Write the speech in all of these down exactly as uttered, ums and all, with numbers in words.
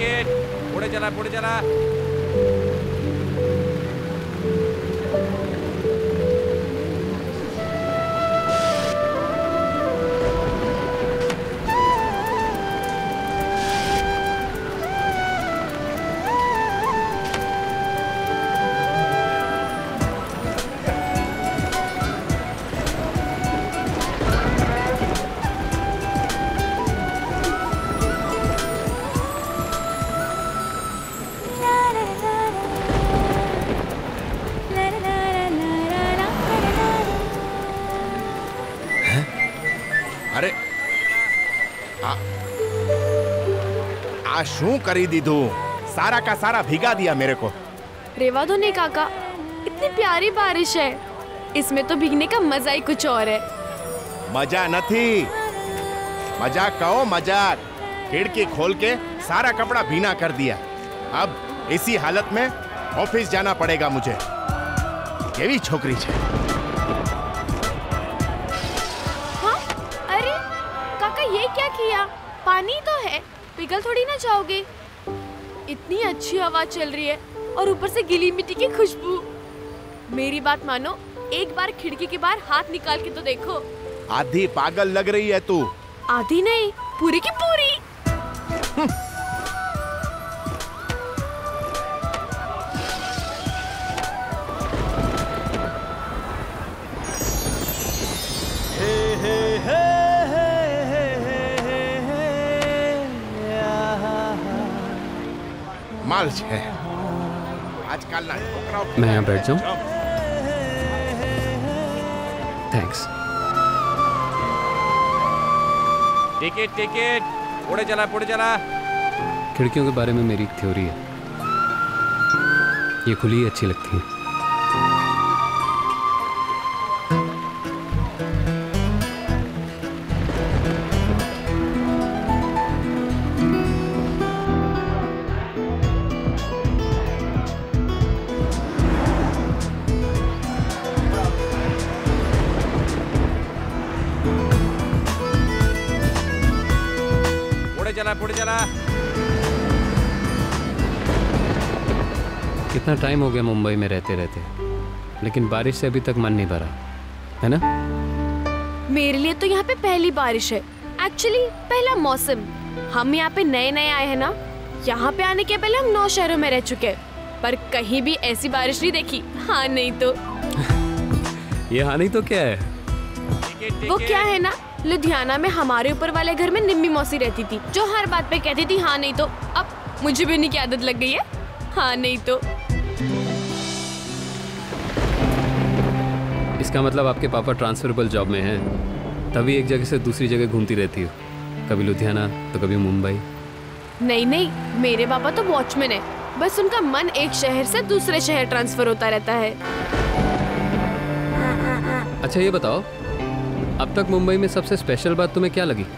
Ticket पुढे चला पुढे चला। शू करी दीदू, सारा का सारा भिगा दिया मेरे को। रेवा दो नहीं काका, इतनी प्यारी बारिश है, इसमें तो भीगने का मजा ही कुछ और है। मजा नहीं, मजाक कहो मजाक। खिड़की खोल के सारा कपड़ा भीना कर दिया। अब इसी हालत में ऑफिस जाना पड़ेगा मुझे। ये भी छोकरी है। हाँ? अरे काका ये क्या किया? पानी तो है, पिघल थोड़ी ना जाओगे। इतनी अच्छी हवा चल रही है और ऊपर से गीली मिट्टी की खुशबू। मेरी बात मानो, एक बार खिड़की के बाहर हाथ निकाल के तो देखो। आधी पागल लग रही है तू। आधी नहीं, पूरी की पूरी। हे हे हे माल है आजकल ना। मैं यहाँ बैठ जाऊँ? थैंक्स। टिकट टिकट पुढे चला पुढे चला। खिड़कियों के बारे में मेरी एक थ्योरी है, ये खुली अच्छी लगती है। चला पुढे चला। कितना टाइम हो गया मुंबई में रहते रहते, लेकिन बारिश से अभी तक मन नहीं भरा है ना? मेरे लिए तो यहाँ पे पहली बारिश है, एक्चुअली पहला मौसम। हम यहाँ पे नए नए आए हैं ना, यहाँ पे आने के पहले हम नौ शहरों में रह चुके हैं, पर कहीं भी ऐसी बारिश नहीं देखी। हाँ नहीं तो। ये हाँ नहीं तो क्या है? वो क्या है ना, लुधियाना में हमारे ऊपर वाले घर में निम्मी मौसी रहती थी, जो हर बात पे कहती थी हाँ नहीं तो। अब मुझे भी उन्हीं की आदत लग गई है, हाँ नहीं तो। इसका मतलब आपके पापा ट्रांसफरेबल जॉब में हैं, तभी एक जगह से दूसरी जगह घूमती रहती हो, कभी लुधियाना तो कभी मुंबई। नहीं नहीं, मेरे पापा तो वॉचमैन है, बस उनका मन एक शहर से दूसरे शहर ट्रांसफर होता रहता है। अच्छा ये बताओ, अब तक मुंबई में सबसे स्पेशल बात तुम्हें क्या लगी?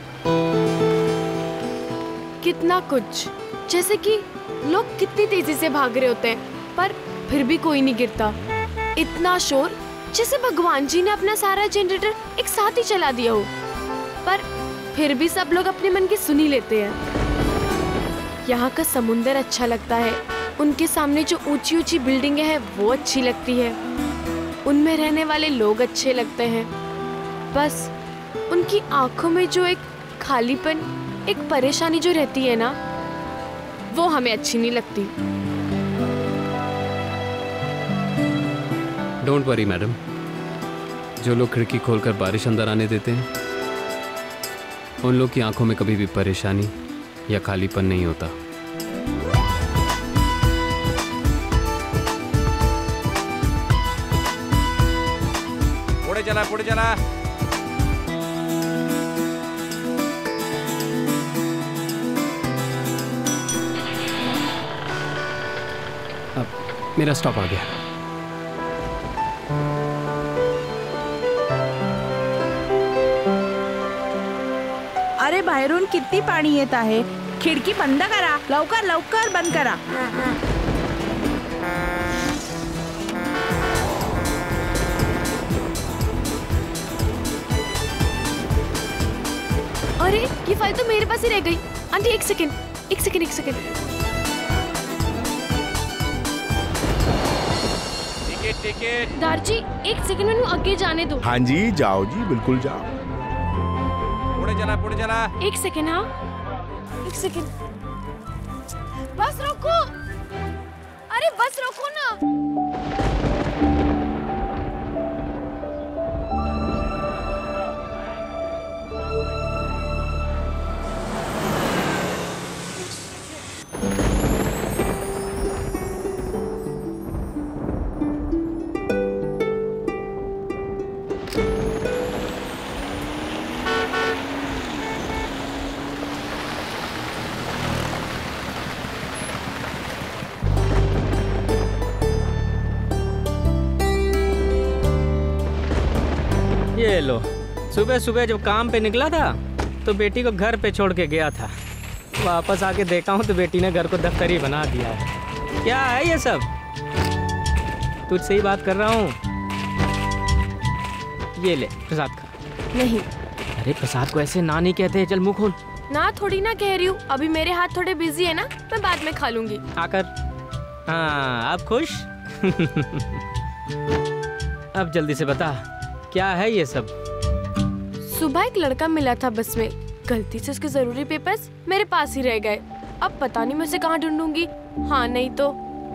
कितना कुछ, जैसे कि लोग कितनी तेजी से भाग रहे होते हैं पर फिर भी कोई नहीं गिरता। इतना शोर, जैसे भगवान जी ने अपना सारा जनरेटर एक साथ ही चला दिया हो, पर फिर भी सब लोग अपने मन की सुनी लेते हैं। यहाँ का समुंदर अच्छा लगता है, उनके सामने जो ऊंची ऊंची बिल्डिंगें हैं वो अच्छी लगती है, उनमें रहने वाले लोग अच्छे लगते हैं। बस उनकी आंखों में जो एक खालीपन, एक परेशानी जो रहती है ना, वो हमें अच्छी नहीं लगती। डोंट वरी मैडम, जो लोग खिड़की खोलकर बारिश अंदर आने देते हैं, उन लोग की आंखों में कभी भी परेशानी या खालीपन नहीं होता। पुढे चला पुढे चला। मेरा स्टॉप आ गया। अरे बाहेरून किती पाणी येत आहे, खिडकी बंद करा, लवकर लवकर बंद करा। अरे ये फाइल तो मेरे पास ही रह गई। आंटी एक सेकंड, एक सेकंड, एक सेकंड। टिकट। दारजी एक सेकंड मैंने आगे जाने दो। हाँ जी जाओ जी, बिल्कुल जाओ। पुढे चला पुढे चला। एक सेकंड, हाँ एक सेकंड, बस रोको, अरे बस रोको ना। ये लो, सुबह सुबह जब काम पे निकला था तो बेटी को घर पे छोड़ के गया था। वापस आके देखा हूँ तो बेटी ने घर को दफ्तरी बना दिया है। क्या है ये सब? तुझसे ही बात कर रहा हूँ। ये ले प्रसाद खा। नहीं। अरे प्रसाद को ऐसे ना नहीं कहते, चल मुँह खोल। ना थोड़ी ना कह रही हूँ, अभी मेरे हाथ थोड़े बिजी है ना, मैं बाद में खा लूंगी। आकर हाँ अब खुश। अब जल्दी से बता क्या है ये सब? सुबह एक लड़का मिला था बस में, गलती से उसके जरूरी पेपर्स मेरे पास ही रह गए। अब पता नहीं मैं उसे कहाँ ढूंढूंगी। हाँ नहीं तो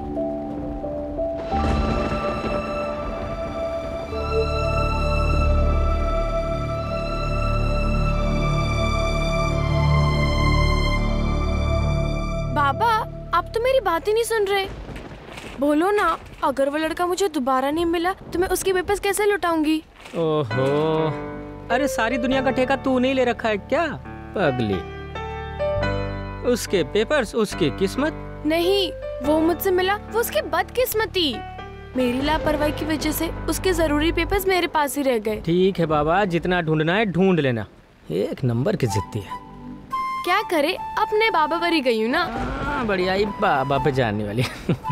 बाबा, आप तो मेरी बात ही नहीं सुन रहे। बोलो ना, अगर वो लड़का मुझे दोबारा नहीं मिला तो मैं उसके पेपर्स कैसे लौटाऊंगी? ओहो, अरे सारी दुनिया का ठेका तू नहीं ले रखा है क्या पगली? उसके पेपर्स उसकी किस्मत। नहीं, वो मुझसे मिला, वो उसकी बदकिस्मती। मेरी लापरवाही की वजह से उसके जरूरी पेपर्स मेरे पास ही रह गए। ठीक है बाबा, जितना ढूंढना है ढूंढ लेना। एक नंबर की जिद्दी है। क्या करे, अपने बाबा पर ही गई हूँ ना। हाँ, बढ़िया ही बाबा पे जानने वाली।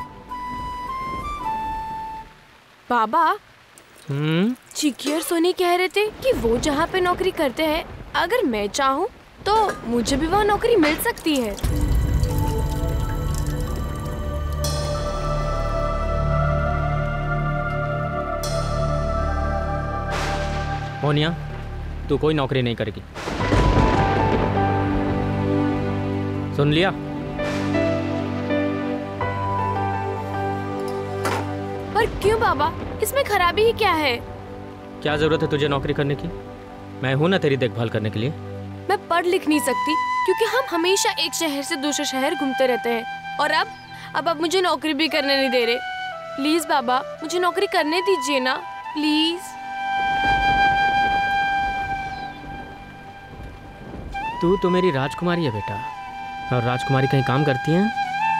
बाबा, हम्म चिक्की और सोनी कह रहे थे कि वो जहाँ पे नौकरी करते हैं, अगर मैं चाहूँ तो मुझे भी वहाँ नौकरी मिल सकती है। मोनिया, तू कोई नौकरी नहीं करेगी, सुन लिया? पर क्यों बाबा, इसमें खराबी ही क्या है? क्या जरूरत है तुझे नौकरी करने की? मैं हूं ना तेरी देखभाल करने के लिए। मैं पढ़ लिख नहीं सकती क्योंकि हम हमेशा एक शहर से दूसरे शहर घूमते रहते हैं, और अब अब अब मुझे नौकरी भी करने नहीं दे रहे। प्लीज बाबा, मुझे नौकरी करने दीजिए ना, प्लीज। तू तो मेरी राजकुमारी है बेटा, और राजकुमारी कहीं काम करती है?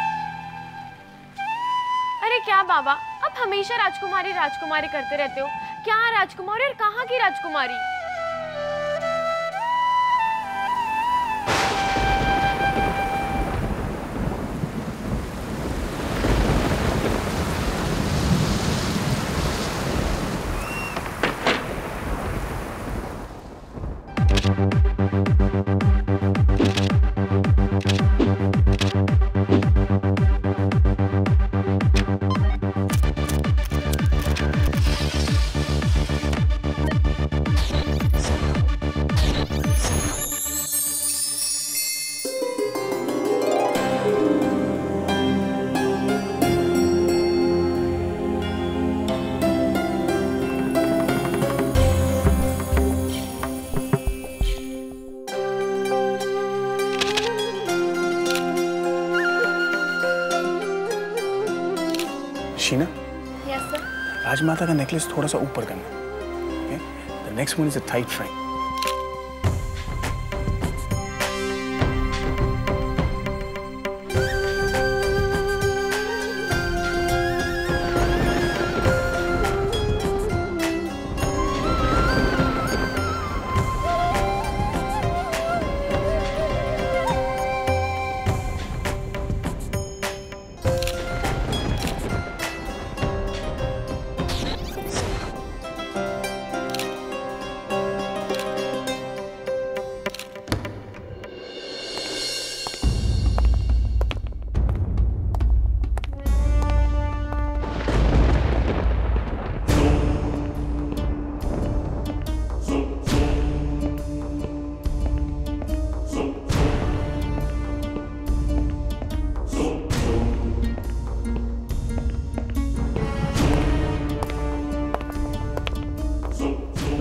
अरे क्या बाबा, अब हमेशा राजकुमारी राजकुमारी करते रहते हो। क्या राजकुमारी और कहाँ की राजकुमारी? Sheena, yes sir. राजमाता का नेकलेस थोड़ा सा ऊपर करना। The next one is a tight frame.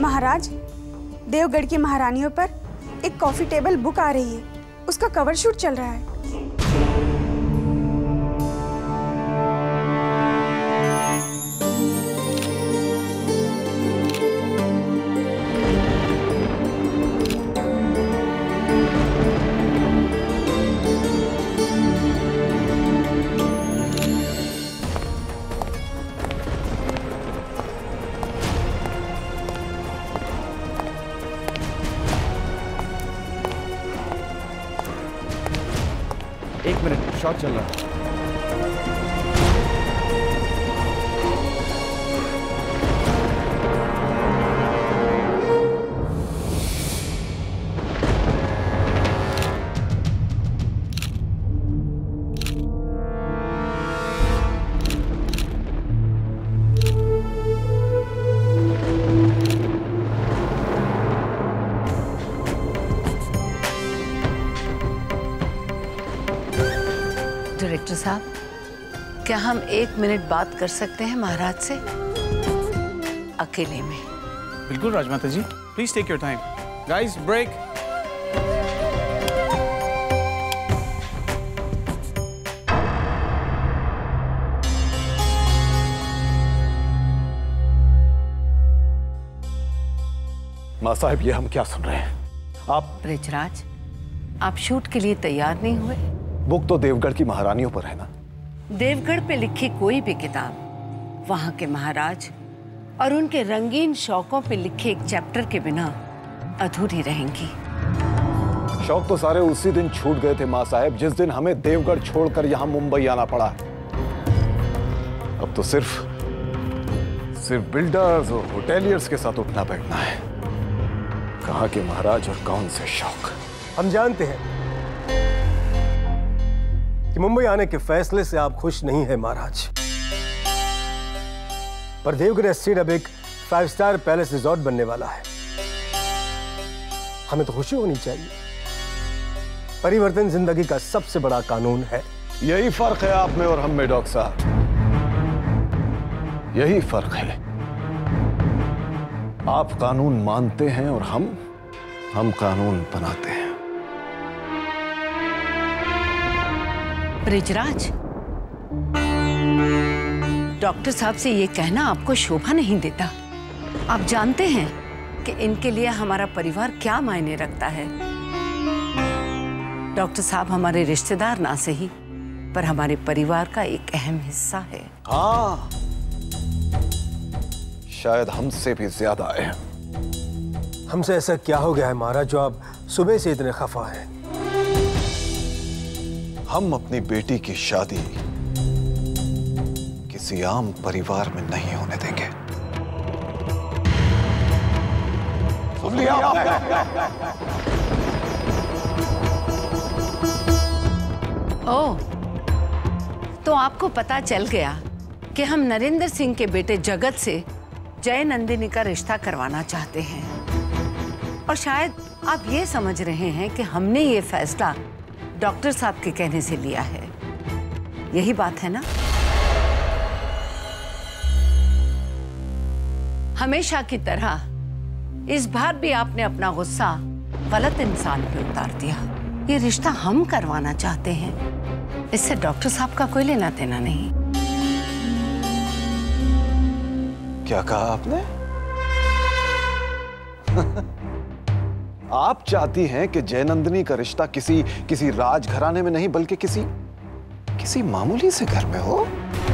महाराज, देवगढ़ की महारानियों पर एक कॉफी टेबल बुक आ रही है, उसका कवर शूट चल रहा है। एक मिनट, शॉट चल रहा है। डायरेक्टर साहब, क्या हम एक मिनट बात कर सकते हैं महाराज से अकेले में? बिल्कुल राजमाता ji, please take your time. Guys, break. माँ साहब, ये हम क्या सुन रहे हैं? आप ब्रिजराज, आप शूट के लिए तैयार नहीं हुए? बुक तो देवगढ़ की महारानियों पर है ना। देवगढ़ पे लिखी कोई भी किताब वहां के महाराज और उनके रंगीन शौकों पे लिखे एक चैप्टर के बिना अधूरी रहेंगी। शौक तो सारे उसी दिन छूट गए थे माँ साहब, जिस दिन हमें देवगढ़ छोड़कर यहाँ मुंबई आना पड़ा। अब तो सिर्फ सिर्फ बिल्डर्स और होटेलियर्स के साथ उठना बैठना है। कहाँ के महाराज और कौन से शौक। हम जानते हैं कि मुंबई आने के फैसले से आप खुश नहीं हैं महाराज, पर देवगढ़ एस्टेट अब एक फाइव स्टार पैलेस रिजॉर्ट बनने वाला है। हमें तो खुशी होनी चाहिए। परिवर्तन जिंदगी का सबसे बड़ा कानून है। यही फर्क है आप में और हम में डॉक्टर साहब, यही फर्क है। आप कानून मानते हैं और हम हम कानून बनाते हैं। ब्रिजराज, डॉक्टर साहब से ये कहना आपको शोभा नहीं देता। आप जानते हैं कि इनके लिए हमारा परिवार क्या मायने रखता है। डॉक्टर साहब हमारे रिश्तेदार ना सही, पर हमारे परिवार का एक अहम हिस्सा है। हाँ, शायद हमसे भी ज्यादा है। हमसे ऐसा क्या हो गया है महाराज जो आप सुबह से इतने खफा हैं? हम अपनी बेटी की शादी किसी आम परिवार में नहीं होने देंगे। सुन लिया आपने? ओह, तो आपको पता चल गया कि हम नरेंद्र सिंह के बेटे जगत से जय नंदिनी का रिश्ता करवाना चाहते हैं। और शायद आप ये समझ रहे हैं कि हमने ये फैसला डॉक्टर साहब के कहने से लिया है। यही बात है ना? हमेशा की तरह इस बार भी आपने अपना गुस्सा गलत इंसान पे उतार दिया। ये रिश्ता हम करवाना चाहते हैं, इससे डॉक्टर साहब का कोई लेना देना नहीं। क्या कहा आपने? आप चाहती हैं कि जयनंदिनी का रिश्ता किसी किसी राजघराने में नहीं बल्कि किसी किसी मामूली से घर में हो।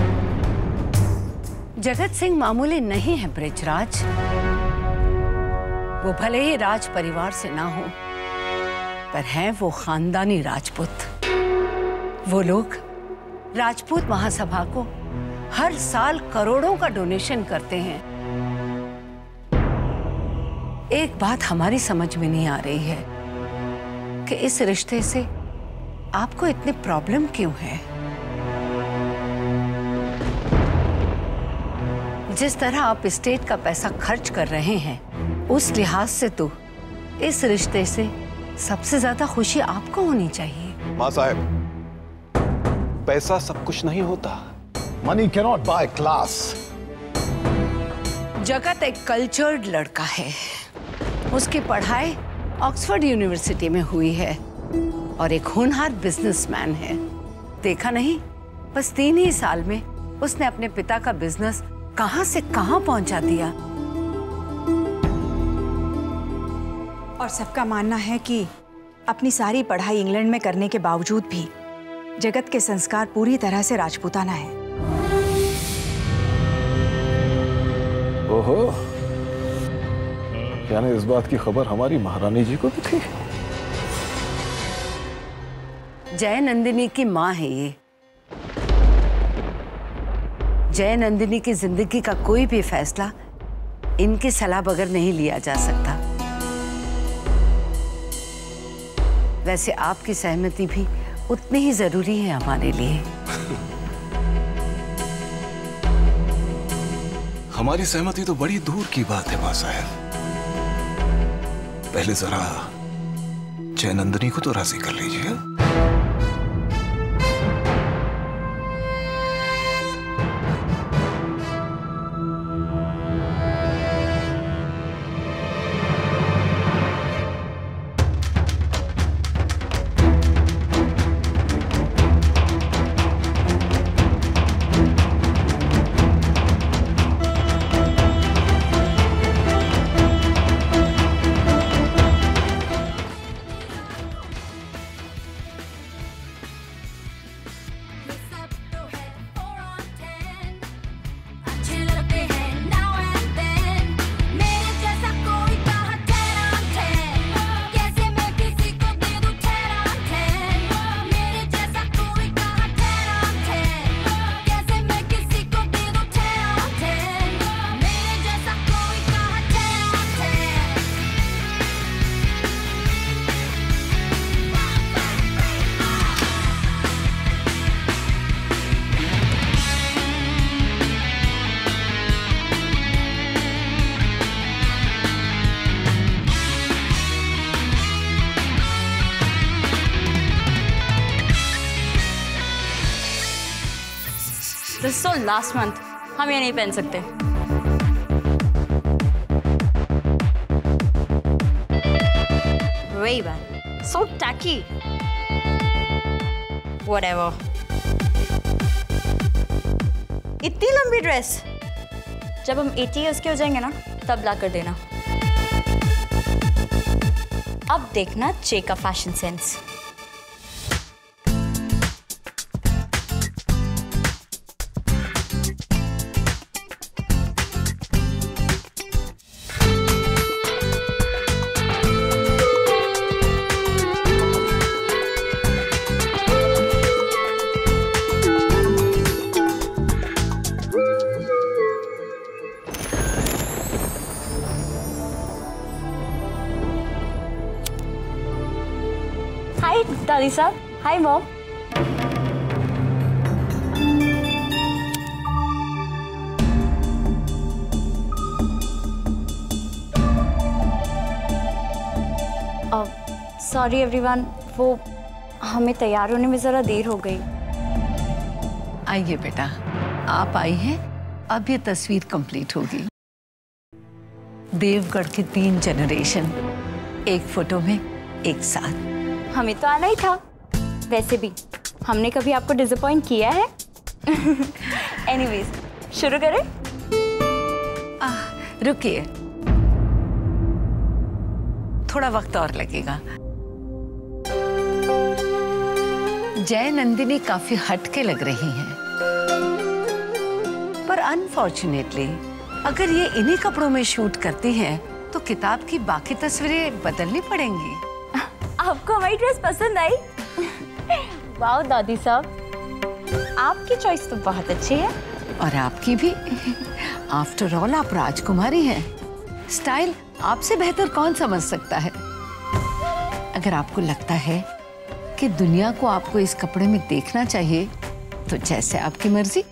जगत सिंह मामूली नहीं है ब्रिजराज। वो भले ही राज परिवार से ना हो, पर हैं वो खानदानी राजपूत। वो लोग राजपूत महासभा को हर साल करोड़ों का डोनेशन करते हैं। एक बात हमारी समझ में नहीं आ रही है कि इस रिश्ते से आपको इतनी प्रॉब्लम क्यों है। जिस तरह आप स्टेट का पैसा खर्च कर रहे हैं, उस लिहाज से तो इस रिश्ते से सबसे ज्यादा खुशी आपको होनी चाहिए। माँ साहब, पैसा सब कुछ नहीं होता। Money cannot buy class. Jagat एक कल्चर्ड लड़का है। उसकी पढ़ाई ऑक्सफोर्ड यूनिवर्सिटी में हुई है और एक होनहार बिजनेसमैन है। देखा नहीं, बस तीन ही साल में उसने अपने पिता का बिजनेस कहां से कहां पहुंचा दिया। और सबका मानना है कि अपनी सारी पढ़ाई इंग्लैंड में करने के बावजूद भी जगत के संस्कार पूरी तरह से राजपूताना है। ओहो, यानी इस बात की खबर हमारी महारानी जी को भी थी। जय नंदिनी की माँ है ये। जय नंदिनी की जिंदगी का कोई भी फैसला इनकी सलाह बगैर नहीं लिया जा सकता। वैसे आपकी सहमति भी उतनी ही जरूरी है हमारे लिए। हमारी सहमति तो बड़ी दूर की बात है मां साहब। पहले जरा जय नंदिनी को तो राजी कर लीजिए। दिस सो लास्ट मंथ, हम ये नहीं पहन सकते। Way bad, so tacky. Whatever. इतनी लंबी ड्रेस, जब हम अस्सी इयर्स के हो जाएंगे ना तब ला कर देना। अब देखना चे का फैशन सेंस। हाय दादी साहब, हाय मॉम। सॉरी एवरीवन, वो हमें तैयार होने में जरा देर हो गई। आइए बेटा, आप आई हैं, अब ये तस्वीर कंप्लीट होगी। देवगढ़ के तीन जनरेशन एक फोटो में एक साथ। हमें तो आना ही था। वैसे भी हमने कभी आपको डिसअपॉइंट किया है? एनीवेज, शुरू करें? रुकिए, थोड़ा वक्त और लगेगा। जय नंदिनी काफी हटके लग रही हैं, पर अनफॉर्चुनेटली अगर ये इन्हीं कपड़ों में शूट करती हैं तो किताब की बाकी तस्वीरें बदलनी पड़ेंगी। आपको हमारी ड्रेस पसंद आई? वाह दादी साहब, आपकी चॉइस तो बहुत अच्छी है। और आपकी भी। आफ्टर ऑल आप राजकुमारी हैं। स्टाइल आपसे बेहतर कौन समझ सकता है। अगर आपको लगता है कि दुनिया को आपको इस कपड़े में देखना चाहिए तो जैसे आपकी मर्जी।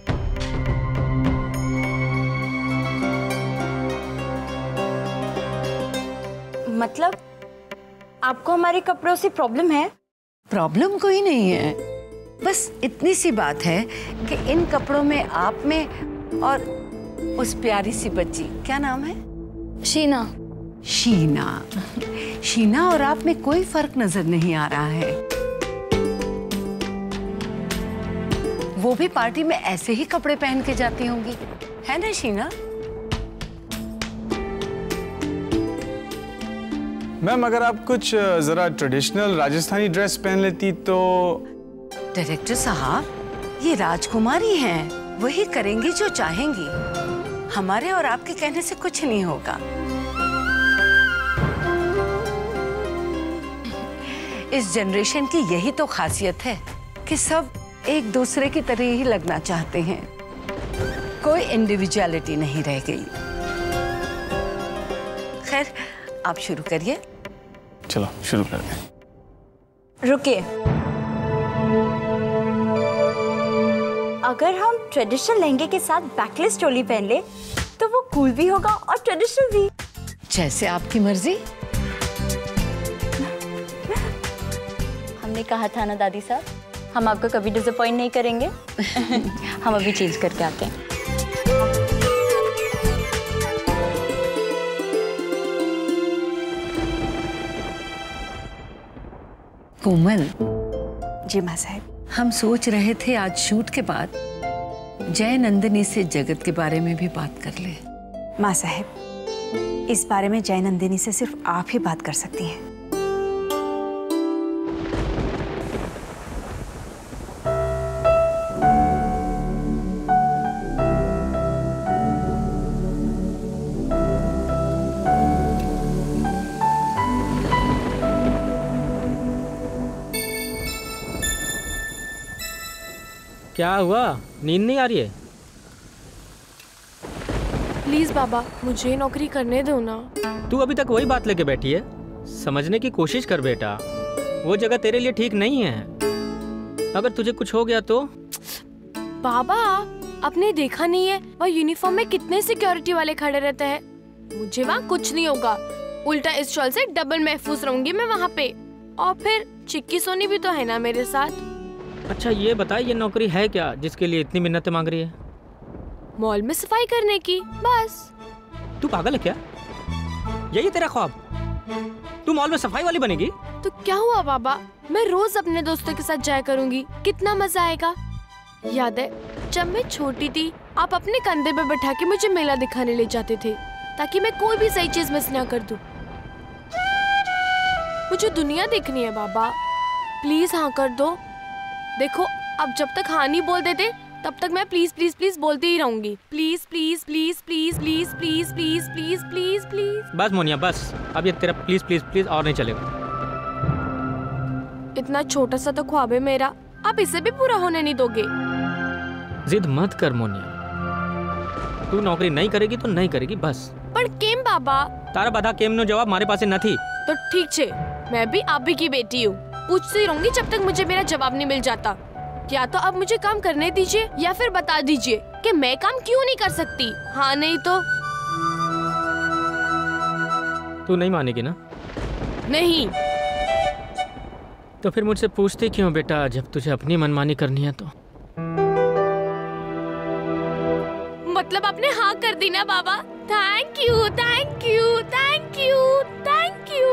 मतलब आपको हमारे कपड़ों से प्रॉब्लम है? प्रॉब्लम कोई नहीं है, बस इतनी सी बात है कि इन कपड़ों में आप में और उस प्यारी सी बच्ची, क्या नाम है? शीना। शीना। शीना और आप में कोई फर्क नजर नहीं आ रहा है। वो भी पार्टी में ऐसे ही कपड़े पहन के जाती होंगी, है ना शीना? मैम अगर आप कुछ जरा ट्रेडिशनल राजस्थानी ड्रेस पहन लेती तो। डायरेक्टर साहब, ये राजकुमारी हैं, वही करेंगी जो चाहेंगी। हमारे और आपके कहने से कुछ नहीं होगा। इस जनरेशन की यही तो खासियत है कि सब एक दूसरे की तरह ही लगना चाहते हैं, कोई इंडिविजुअलिटी नहीं रह गई। खैर, आप शुरू करिए। चलो शुरू करते हैं। रुकिए, अगर हम ट्रेडिशनल लहंगे के साथ बैकलेस चोली पहन ले तो वो कूल भी होगा और ट्रेडिशनल भी। जैसे आपकी मर्जी। हमने कहा था ना दादी साहब, हम आपको कभी डिसअपॉइंट नहीं करेंगे। हम अभी चेंज करके आते हैं। कोमल। जी माँ साहब। हम सोच रहे थे आज शूट के बाद जय नंदिनी से जगत के बारे में भी बात कर ले। माँ साहब, इस बारे में जय नंदिनी से सिर्फ आप ही बात कर सकती हैं। क्या हुआ, नींद नहीं आ रही है? प्लीज बाबा, मुझे नौकरी करने दो ना। तू अभी तक वही बात लेके बैठी है। समझने की कोशिश कर बेटा, वो जगह तेरे लिए ठीक नहीं है। अगर तुझे कुछ हो गया तो? बाबा, आपने देखा नहीं है वहाँ यूनिफॉर्म में कितने सिक्योरिटी वाले खड़े रहते हैं। मुझे वहाँ कुछ नहीं होगा, उल्टा इस शॉल से डबल महफूज रहूंगी मैं वहाँ पे। और फिर चिक्की सोनी भी तो है ना मेरे साथ। अच्छा ये बता, ये नौकरी है क्या जिसके लिए इतनी मिन्नतें मांग रही है? मॉल में सफाई करने की, बस। तू पागल है क्या? यही तेरा ख्वाब? तू मॉल में सफाई वाली बनेगी? तो क्या हुआ बाबा, मैं रोज अपने दोस्तों के साथ जाया करूंगी, कितना मजा आएगा। याद है जब मैं छोटी थी, आप अपने कंधे पे बैठा के मुझे मेला दिखाने ले जाते थे ताकि मैं कोई भी सही चीज मिस ना कर दूं। मुझे दुनिया देखनी है बाबा, प्लीज हाँ कर दो। देखो, अब जब तक हाँ नहीं बोल देते तब तक मैं प्लीज प्लीज प्लीज बोलती ही रहूंगी। Please please please please please please please please please please. बस मोनिया बस, अब ये तेरा प्लीज प्लीज प्लीज और नहीं चलेगा। इतना छोटा सा तो ख्वाब है मेरा, आप इसे भी पूरा होने नहीं दोगे। जिद मत कर मोनिया, तू नौकरी नहीं करेगी तो नहीं करेगी बस। पर केम बाबा? तारा बधा केम नो जवाब मारे पासे नहीं। तो ठीक छे, मैं भी आप भी की बेटी हूँ, पूछती रहूंगी जब तक मुझे मेरा जवाब नहीं मिल जाता। या तो अब मुझे काम करने दीजिए या फिर बता दीजिए कि मैं काम क्यों नहीं कर सकती। हाँ नहीं तो? तू नहीं मानेगी ना? नहीं। तो फिर मुझसे पूछती क्यों बेटा, जब तुझे अपनी मनमानी करनी है तो? मतलब आपने हाँ कर दी ना बाबा? Thank you thank you thank you thank you.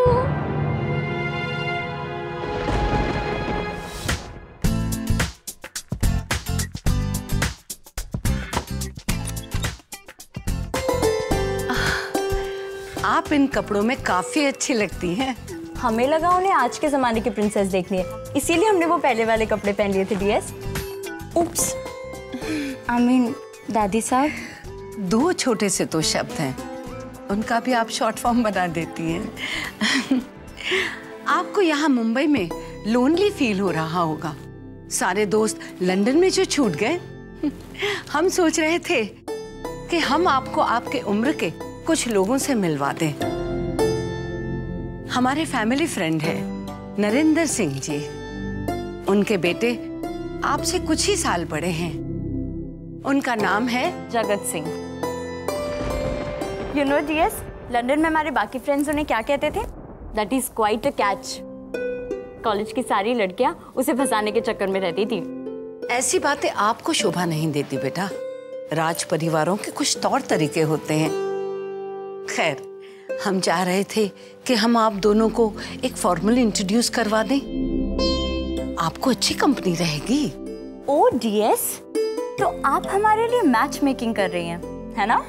आप इन कपड़ों में काफी अच्छी लगती हैं। हमें लगा उन्हें आज के जमाने की प्रिंसेस देखनी है, इसीलिए हमने वो पहले वाले कपड़े पहन लिए थे डीएस। उप्स, आई मीन दादी साहब। दो छोटे से तो शब्द हैं, उनका भी आप शॉर्ट फॉर्म बना देती हैं। आपको यहाँ मुंबई में लोनली फील हो रहा होगा, सारे दोस्त लंदन में जो छूट गए। हम सोच रहे थे कि हम आपको आपके उम्र के कुछ लोगों से मिलवा दें। हमारे फैमिली फ्रेंड है नरेंद्र सिंह जी, उनके बेटे आपसे कुछ ही साल बड़े हैं। उनका नाम है Jagat Singh. You know DS, London में हमारे बाकी फ्रेंड्स उन्हें क्या कहते थे? That is quite a catch. College की सारी लड़कियां उसे फंसाने के चक्कर में रहती थी। ऐसी बातें आपको शोभा नहीं देती बेटा। राज परिवारों के कुछ तौर तरीके होते हैं। खैर, हम चाह रहे थे कि हम आप दोनों को एक फॉर्मल इंट्रोड्यूस करवा दें। आपको अच्छी कंपनी रहेगी। ओ डीएस, तो आप हमारे लिए मैच मेकिंग कर रही हैं, है ना?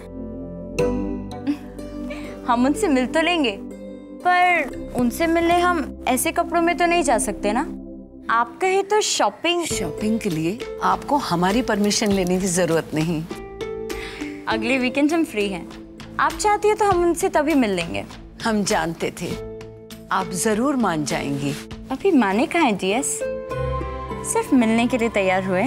हम उनसे मिल तो लेंगे, पर उनसे मिलने हम ऐसे कपड़ों में तो नहीं जा सकते ना। आप कहे तो शॉपिंग शॉपिंग के लिए आपको हमारी परमिशन लेने की जरूरत नहीं। अगले वीकेंड हम फ्री हैं। आप चाहती है तो हम उनसे तभी मिल लेंगे। हम जानते थे आप जरूर मान जाएंगी। अभी माने कहाँ हैं डीएस? सिर्फ मिलने के लिए तैयार हुए।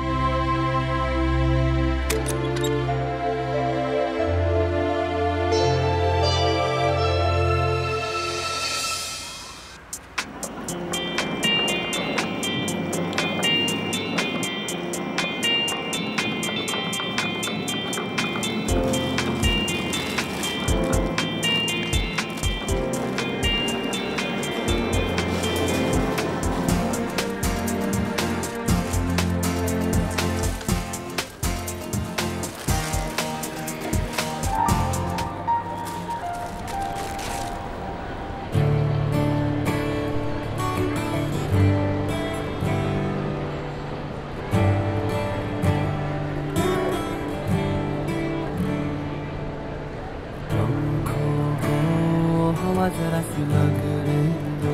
जरा सी लगने दो,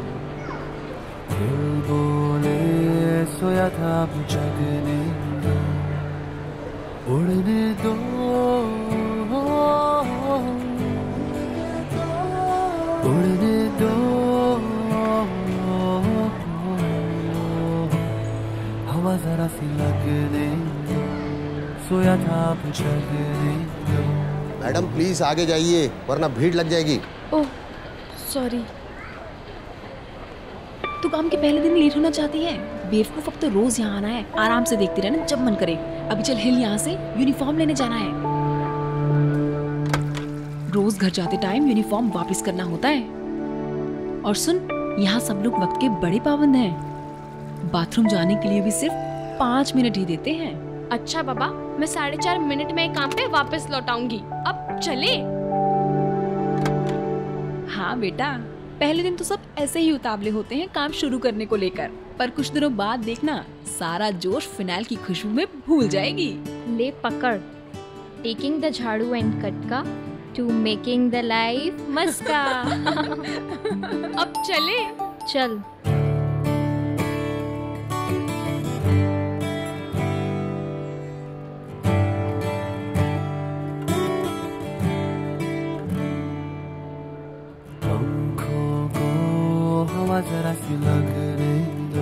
दिल बोले सोया था अब जगने दो, उड़ने दो, उड़ने दो, हवा जरा सी लगने दो, सोया था अब जगने दो। मैडम प्लीज आगे जाइए वरना भीड़ लग जाएगी। Oh sorry. तू काम के पहले दिन लेट होना चाहती है? बेवकूफ, अब तो रोज यहाँ आना है, आराम से देखती रहना जब मन करे। अभी चल हिल यहाँ से, यूनिफॉर्म लेने जाना है। रोज घर जाते टाइम यूनिफॉर्म वापस करना होता है। और सुन, यहाँ सब लोग वक्त के बड़े पाबंद हैं। बाथरूम जाने के लिए भी सिर्फ पाँच मिनट ही देते हैं। अच्छा बाबा, मैं साढ़े चार मिनट में काम पे वापस लौट आऊंगी। अब चले। हाँ बेटा, पहले दिन तो सब ऐसे ही उतावले होते हैं काम शुरू करने को लेकर, पर कुछ दिनों बाद देखना सारा जोश फिनाइल की खुशबू में भूल जाएगी। ले पकड़, taking the jhadu and katka to making the life maska. अब चले। चल। जरा सी लगने दो,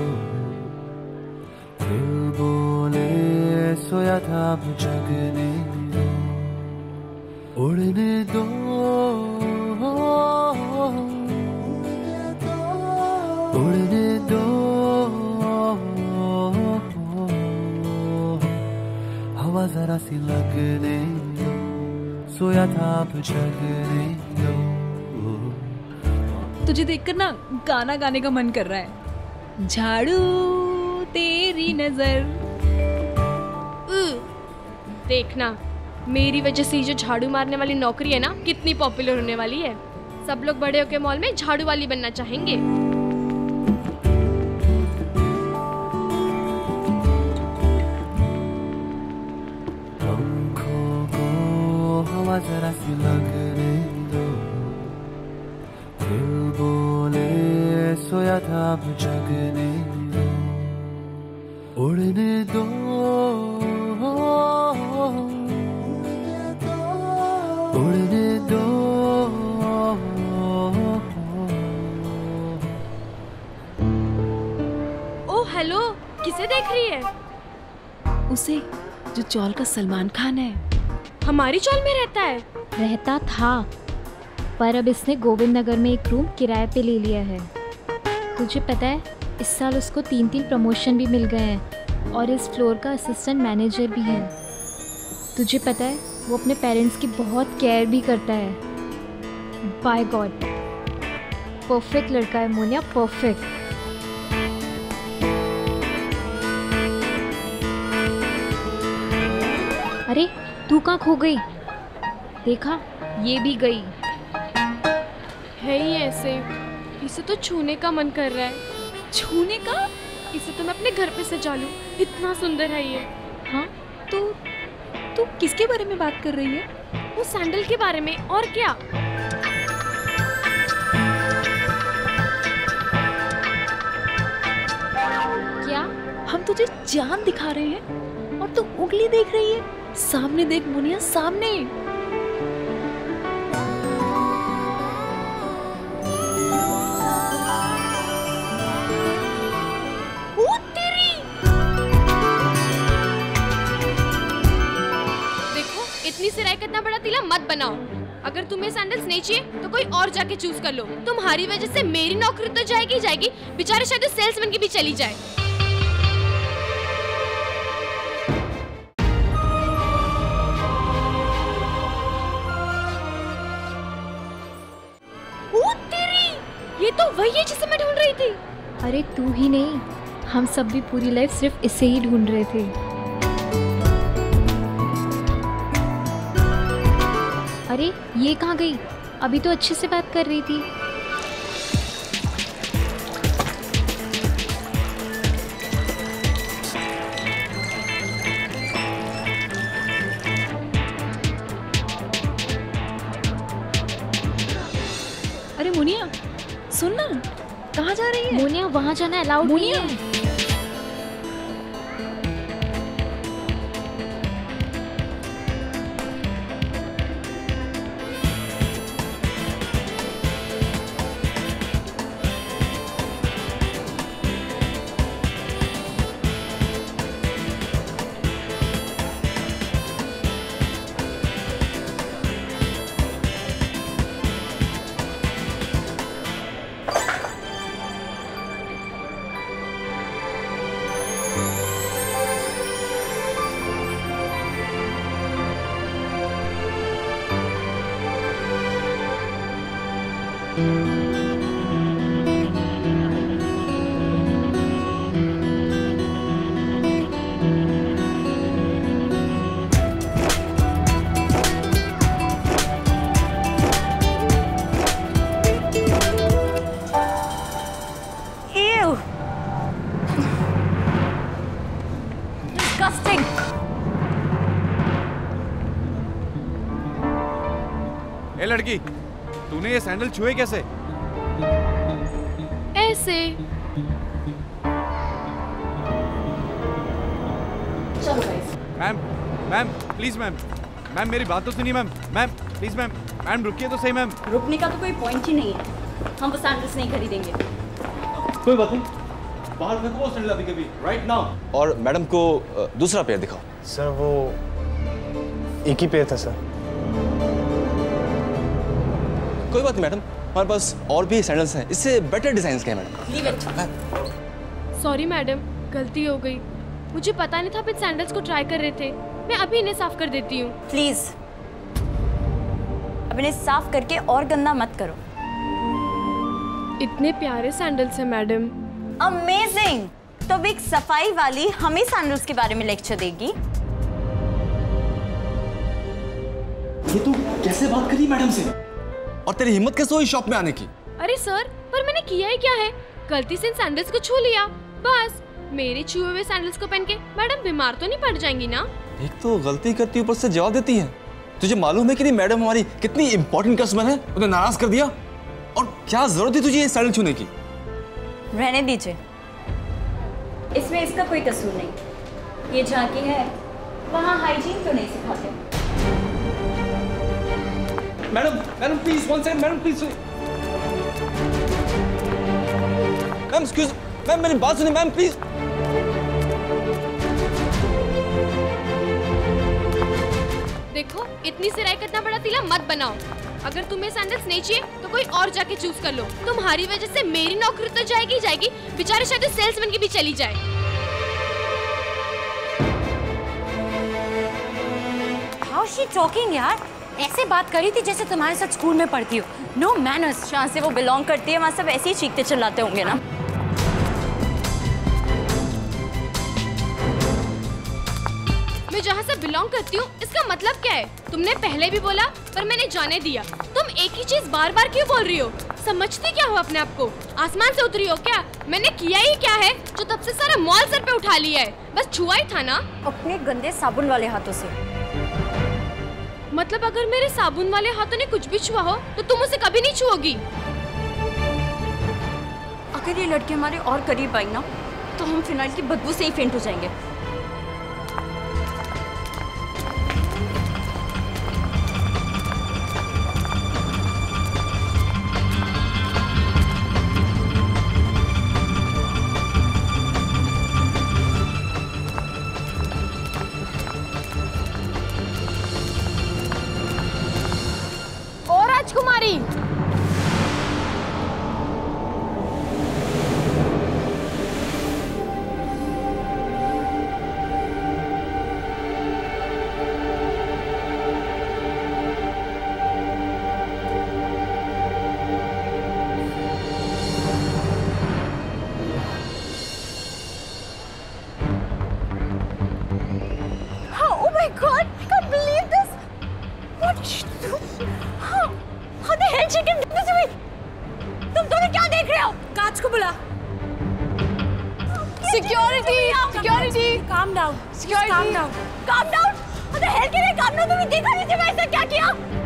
दिल बोले सोया था अब जगने दो, उड़ने दो, उड़ने दो, हवा जरा सी लगने दो, सोया था अब जगने दो। तुझे देखकर ना गाना गाने का मन कर रहा है। झाड़ू तेरी नजर। देखना, मेरी वजह से जो झाड़ू मारने वाली नौकरी है ना, कितनी पॉपुलर होने वाली है। सब लोग बड़े होके मॉल में झाड़ू वाली बनना चाहेंगे। आँखों को हवा जरा सी लगने दो, दिल बोले सोया था अब जगने दो, उड़ने दो, उड़ने दो। ओह हेलो, किसे देख रही है? उसे, जो चौल का सलमान खान है। हमारी चौल में रहता है? रहता था, पर अब इसने गोविंद नगर में एक रूम किराए पे ले लिया है। तुझे पता है, इस साल उसको तीन तीन प्रमोशन भी मिल गए हैं और इस फ्लोर का असिस्टेंट मैनेजर भी है। तुझे पता है, वो अपने पेरेंट्स की बहुत केयर भी करता है। बाय गॉड, परफेक्ट लड़का है मोनिया, परफेक्ट। अरे तू कहाँ खो गई? देखा, ये भी गई। है ही ऐसे, इसे तो छूने का मन कर रहा है। छूने का? इसे तो मैं अपने घर पे सजा लूं, इतना सुंदर है ये। हाँ तो तू किसके बारे में बात कर रही है? वो सैंडल के बारे में, और क्या। क्या हम तुझे चांद दिखा रहे हैं और तू उंगली देख रही है? सामने देख मुनिया, सामने। ओ तेरी! देखो, इतनी सिराई का इतना बड़ा तिला मत बनाओ। अगर तुम्हें सैंडल्स नहीं चाहिए तो कोई और जाके चूज कर लो। तुम्हारी वजह से मेरी नौकरी तो जाएगी जाएगी, बेचारे शायद सेल्समैन की भी चली जाए। ओ तेरी! ये तो वही है जिसे मैं ढूंढ रही थी। अरे तू ही नहीं, हम सब भी पूरी लाइफ सिर्फ इसे ही ढूंढ रहे थे। अरे ये कहाँ गई? अभी तो अच्छे से बात कर रही थी। अरे मुनिया सुन ना, कहाँ जा रही है? मुनिया वहाँ जाना अलाउड नहीं है। ए लड़की, तूने ये सैंडल छुए कैसे? ऐसे। चलो guys. Ma'am, ma'am please ma'am, ma'am मेरी बात तो सुनिए ma'am, ma'am please ma'am, ma'am रुकिए तो सही मैम। रुकने का तो कोई पॉइंट ही नहीं है, हम वो सैंडल्स नहीं खरीदेंगे। कोई बात नहीं, बाहर फेंको वो सैंडल अभी कभी, राइट नाउ। और मैडम को दूसरा पेयर दिखाओ। सर वो एक ही पेयर था सर। कोई बात नहीं मैडम, हमारे पास और भी सैंडल्स हैं, इससे बेटर डिजाइन के हैं madam. Leave it. Sorry madam, गलती हो गई। मुझे पता नहीं था आप इन सैंडल्स को ट्राई कर रहे थे। मैं अभी इन्हें साफ कर देती हूँ। प्लीज अब इन्हें साफ करके और गंदा मत करो। इतने प्यारे सैंडल्स हैं मैडम। अमेजिंग। तो अब एक सफाई वाली हमें सैंडल्स के बारे में लेक्चर देगी। ये तू कैसे बात करी मैडम से? और तेरी हिम्मत कैसे हुई शॉप में आने की? अरे सर, पर मैंने किया ही क्या है? गलती से इन सैंडल्स को छू लिया, बस। मेरे छुए हुए सैंडल्स को पहन के मैडम बीमार तो नहीं पड़ जाएंगी ना? एक तो गलती करती ऊपर से जवाब देती है। तुझे मालूम है कि नहीं मैडम हमारी कितनी इंपॉर्टेंट कस्टमर है, उन्हें नाराज कर दिया। और क्या जरूरत थी तुझे ये सैंडल छूने की? रहने दीजिए, इसमें इसका कोई कसूर नहीं। ये जहाँ की है वहाँ हाइजीन तो नहीं सिखाते। Madam, madam please one second, madam please. Ma'am excuse, ma'am मेरी बात सुनिए मैम प्लीज। देखो, इतनी सिराई का इतना बड़ा तिला मत बनाओ। अगर तुम्हें सैंडल्स नहीं चाहिए तो कोई और जाके चूज कर लो। तुम्हारी वजह से मेरी नौकरी तो जाएगी जाएगी, बेचारे शायद सेल्समैन की भी चली जाए। How is she talking यार? ऐसे बात करी थी जैसे तुम्हारे साथ स्कूल में पढ़ती हो। No manners. जहाँ से वो बिलोंग करती है वहाँ सब ऐसे ही चीखते चिल्लाते होंगे ना। मैं जहाँ से बिलोंग करती हूँ इसका मतलब क्या है? तुमने पहले भी बोला पर मैंने जाने दिया। तुम एक ही चीज बार बार क्यों बोल रही हो? समझती क्या हो अपने आप को? आसमान से उतरी हो क्या? मैंने किया ही क्या है जो तब से सारा मॉल सर पे उठा लिया है? बस छुआ ही था ना। अपने गंदे साबुन वाले हाथों से। मतलब अगर मेरे साबुन वाले हाथों ने कुछ भी छुआ हो तो तुम उसे कभी नहीं छुओगी। अगर ये लड़की हमारे और करीब आई ना तो हम फिनाइल की बदबू से ही फेंट हो जाएंगे। और राजकुमारी Security! Security! Calm down. Security! Calm down. Calm down. What the hell? Can I calm down? तुमने देखा नहीं थी मैं ऐसा क्या किया?